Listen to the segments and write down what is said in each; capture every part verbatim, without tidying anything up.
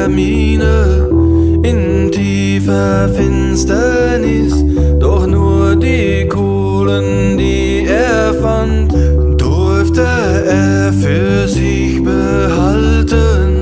der Mine in tiefer Finsternis, doch nur die Kohlen, die er fand, durfte er für sich behalten.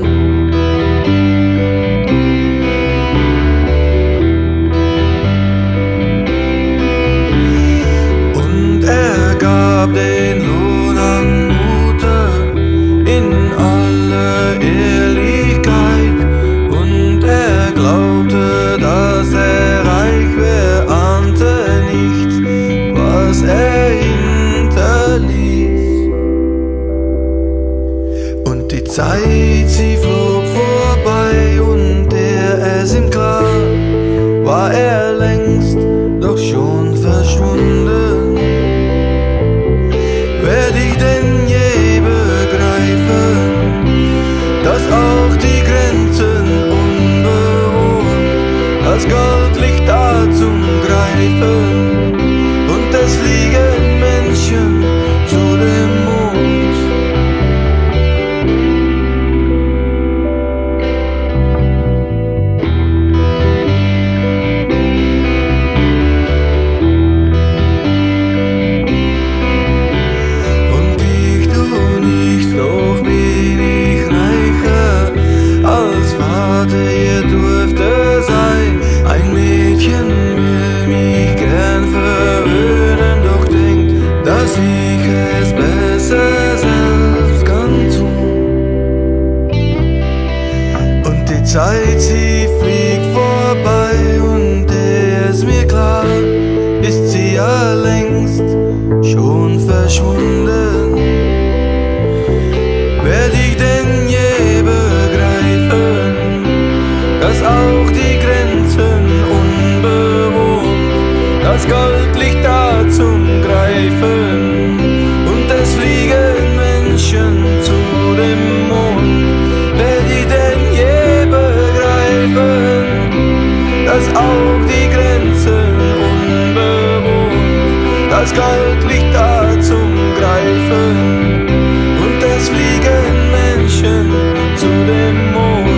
Und er gab den Lohn an Mutter in aller Ehrlichkeit, und er glaubte, dass er reich wär, ahnte nichts, was er hinterließ. Und die Zeit, sie flog vorbei, und der es ihm klar, war er längst doch schon verschwunden. Werd ich denn je begreifen, dass auch die Grenzen unbewohnt, das Gold liegt da zum Greifen, und es fliegen Menschen zu dem Mond. Und ich tu nichts, doch bin ich reicher als Vater ihr durfte sein. Ein Mädchen will mich gern verwöhnen, doch denkt, dass ich es besser selbst kann tun. Und die Zeit, sie fliegt vorbei, und der ist mir klar, ist sie ja längst schon verschwunden. Werd ich denn je begreifen, dass auch die Grenzen unbewohnt, das Gold liegt da zum Greifen, und es fliegen Menschen zu dem Mond. Werd ich denn je begreifen, dass auch die Grenzen unbewohnt, das Gold liegt da zum Greifen, und es fliegen Menschen zu dem Mond.